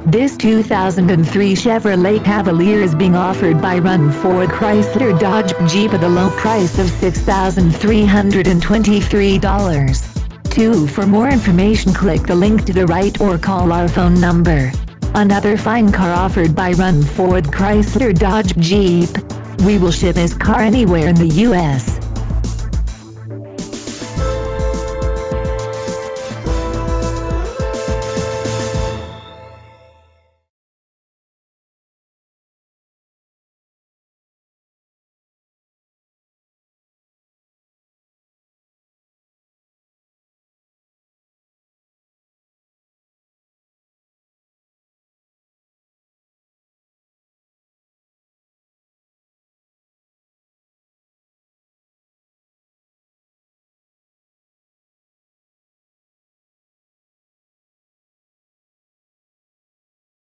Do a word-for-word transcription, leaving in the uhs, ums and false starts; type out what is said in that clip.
This two thousand three Chevrolet Cavalier is being offered by Run Ford Chrysler Dodge Jeep at a low price of six thousand three hundred twenty-three dollars. two For more information, click the link to the right or call our phone number. Another fine car offered by Run Ford Chrysler Dodge Jeep. We will ship this car anywhere in the U S